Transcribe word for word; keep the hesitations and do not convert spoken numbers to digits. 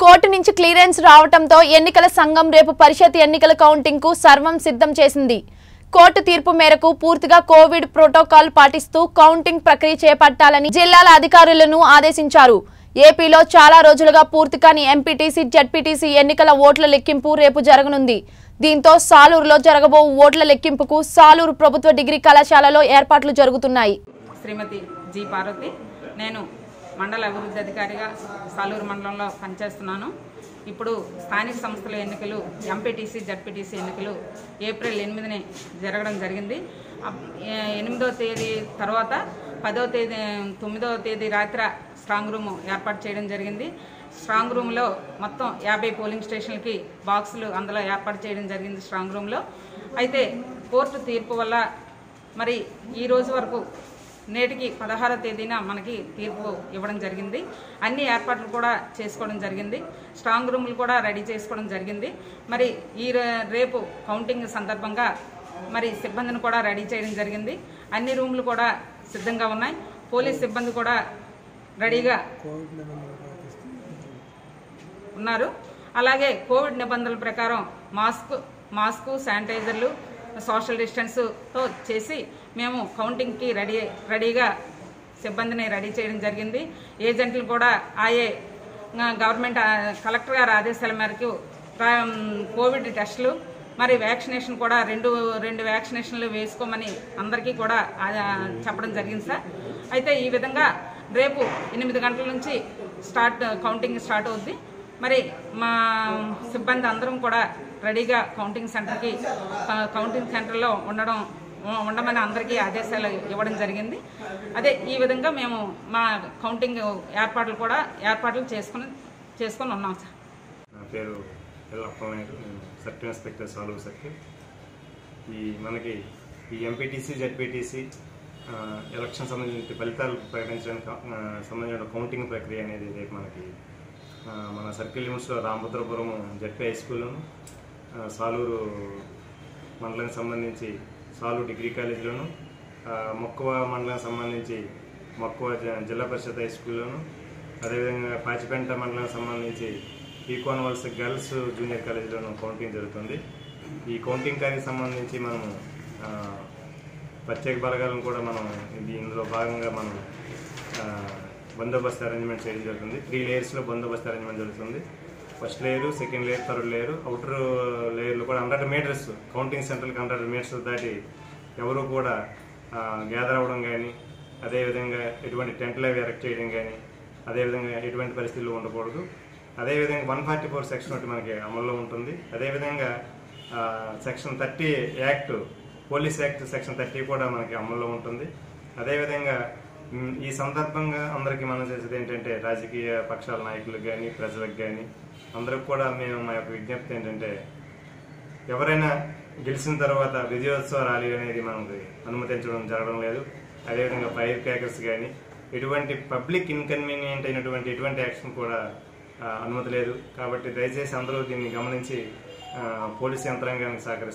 Court నుంచి clearance రావడంతో ఎన్నికల సంఘం రేపు పరిషత్ ఎన్నికల కౌంటింగ్ కు సర్వం సిద్ధం చేసింది. కోర్టు తీర్పు మేరకు పూర్తిగా కోవిడ్ ప్రోటోకాల్ పాటిస్తూ కౌంటింగ్ ప్రక్రియ చేపట్టాలని జిల్లాల అధికారులను ఆదేశించారు. ఏపీలో చాలా రోజులుగా పూర్తి కాని ఎంపీటీసీ, జెడ్పీటీసీ ఎన్నికల ఓట్ల లెక్కింపు రేపు జరగనుంది. దీంతో సాలూరులో జరగబో ఓట్ల లెక్కింపుకు సాలూరు ప్రభుత్వ డిగ్రీ కళాశాలలో ఏర్పాట్లు జరుగుతున్నాయి. శ్రీమతి జి పార్వతి, నేను మండల అభివృద్ధి అధికారిగా సాలూరు మండలంలో పనిచేస్తున్నాను. ఇప్పుడు స్థానిక సంస్థల ఎన్నికలు, ఎంపీటీసీ, జెడ్పీటీసీ ఎన్నికలు ఏప్రిల్ ఎనిమిదిని జరగడం జరిగింది. ఎనిమిదవ తేదీ తర్వాత పదవ తేదీ తొమ్మిదవ తేదీ రాత్రి స్ట్రాంగ్ రూమ్ ఏర్పాటు చేయడం జరిగింది. స్ట్రాంగ్ రూమ్లో మొత్తం యాభై పోలింగ్ స్టేషన్లకి బాక్సులు అందులో ఏర్పాటు చేయడం జరిగింది స్ట్రాంగ్ రూమ్లో. అయితే కోర్టు తీర్పు వల్ల మరి ఈ రోజు వరకు నేటికి పదహారవ తేదీన మనకి తీర్పు ఇవ్వడం జరిగింది. అన్ని ఏర్పాట్లు కూడా చేసుకోవడం జరిగింది. స్ట్రాంగ్ రూములు కూడా రెడీ చేసుకోవడం జరిగింది. మరి ఈ రేపు కౌంటింగ్ సందర్భంగా మరి సిబ్బందిని కూడా రెడీ చేయడం జరిగింది. అన్ని రూములు కూడా సిద్ధంగా ఉన్నాయి. పోలీస్ సిబ్బంది కూడా రెడీగా ఉన్నారు. అలాగే కోవిడ్ నిబంధనల ప్రకారం మాస్క్ మాస్కు శానిటైజర్లు, సోషల్ డిస్టెన్స్తో చేసి మేము కౌంటింగ్కి రెడీ రెడీగా సిబ్బందిని రెడీ చేయడం జరిగింది. ఏజెంట్లు కూడా ఆయే గవర్నమెంట్ కలెక్టర్ గారి ఆదేశాల మేరకు కోవిడ్ టెస్టులు మరి వ్యాక్సినేషన్ కూడా రెండు రెండు వ్యాక్సినేషన్లు వేసుకోమని అందరికీ కూడా చెప్పడం జరిగింది సార్. అయితే ఈ విధంగా రేపు ఎనిమిది గంటల నుంచి స్టార్ట్ కౌంటింగ్ స్టార్ట్ అవుద్ది. మరి మా సిబ్బంది అందరం కూడా రెడీగా కౌంటింగ్ సెంటర్కి కౌంటింగ్ సెంటర్లో ఉండడం ఉండమని అందరికీ ఆదేశాలు ఇవ్వడం జరిగింది. అదే ఈ విధంగా మేము మా కౌంటింగ్ ఏర్పాట్లు కూడా ఏర్పాట్లు చేసుకుని చేసుకొని ఉన్నాం సార్. నా పేరు ఎల్ అప్పలనాయుడు, నేను సర్కిల్ ఇన్స్పెక్టర్ సాలూరు సర్కిల్. ఈ మనకి ఈ ఎంపీటీసీ, జెడ్పీటీసీ ఎలక్షన్ సంబంధించిన ఫలితాలు ప్రకటించడానికి సంబంధించిన కౌంటింగ్ ప్రక్రియ అనేది రేపు మనకి మన సర్కిల్ లిమిట్స్లో రామభద్రపురం జెడ్పీ హై స్కూల్లోను, సాలూరు మండలానికి సంబంధించి సాలూరు డిగ్రీ కాలేజీలోను, మక్కువ మండలానికి సంబంధించి మక్కువ జిల్లా పరిషత్ హై స్కూల్లోను, అదేవిధంగా పాచిపెంట మండలానికి సంబంధించి ఈకోన్ వలస గర్ల్స్ జూనియర్ కాలేజీలోను కౌంటింగ్ జరుగుతుంది. ఈ కౌంటింగ్ కార్యకి సంబంధించి మనం ప్రత్యేక బలగాలను కూడా మనం ఇది ఇందులో భాగంగా మనం బందోబస్తు అరేంజ్మెంట్ చేయడం జరుగుతుంది. త్రీ లేయర్స్లో బందోబస్తు అరేంజ్మెంట్ జరుగుతుంది. First layer, second layer, third layer. Outer లేయర్లు కూడా హండ్రెడ్ మీటర్స్ కౌంటింగ్ సెంటర్కి హండ్రెడ్ మీటర్స్ దాటి ఎవరు కూడా గ్యాదర్ అవ్వడం కానీ, అదేవిధంగా ఎటువంటి టెంట్లు అవి ఎరెక్ట్ చేయడం కానీ, అదేవిధంగా ఎటువంటి పరిస్థితులు ఉండకూడదు. అదేవిధంగా వన్ ఫార్టీ ఫోర్ సెక్షన్ ఒకటి మనకి అమల్లో ఉంటుంది. అదేవిధంగా section thirty act, police act section thirty కూడా మనకి అమల్లో ఉంటుంది. అదేవిధంగా ఈ సందర్భంగా అందరికీ మనం చేసేది ఏంటంటే రాజకీయ పక్షాల నాయకులకు కానీ, ప్రజలకు కానీ అందరికి కూడా మేము మా యొక్క విజ్ఞప్తి ఏంటంటే ఎవరైనా గెలిచిన తర్వాత విజయోత్సవ ర్యాలీ అనేది మనకి అనుమతించడం జరగడం లేదు. అదేవిధంగా ఫైర్ క్రాకర్స్ కానీ ఎటువంటి పబ్లిక్ ఇన్కన్వీనియంట్ అయినటువంటి ఎటువంటి యాక్షన్ కూడా అనుమతి లేదు. కాబట్టి దయచేసి అందరూ దీన్ని గమనించి పోలీస్ యంత్రాంగానికి సహకరిస్తారు.